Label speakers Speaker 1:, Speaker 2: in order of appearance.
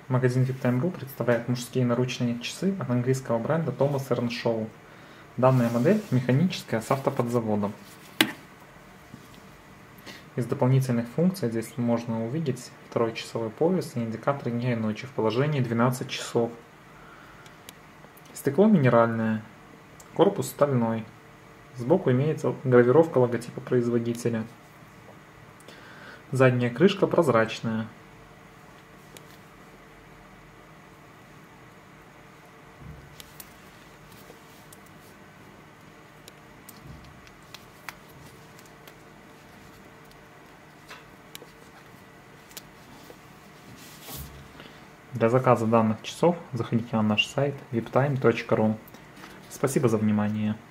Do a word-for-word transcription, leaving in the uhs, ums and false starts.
Speaker 1: Магазин виптайм точка ру представляет мужские наручные часы от английского бренда Thomas Earnshaw. Данная модель механическая с автоподзаводом. Из дополнительных функций здесь можно увидеть второй часовой пояс и индикатор дня и ночи в положении двенадцать часов. Стекло минеральное, корпус стальной. Сбоку имеется гравировка логотипа производителя. Задняя крышка прозрачная. Для заказа данных часов заходите на наш сайт виптайм точка ру. Спасибо за внимание.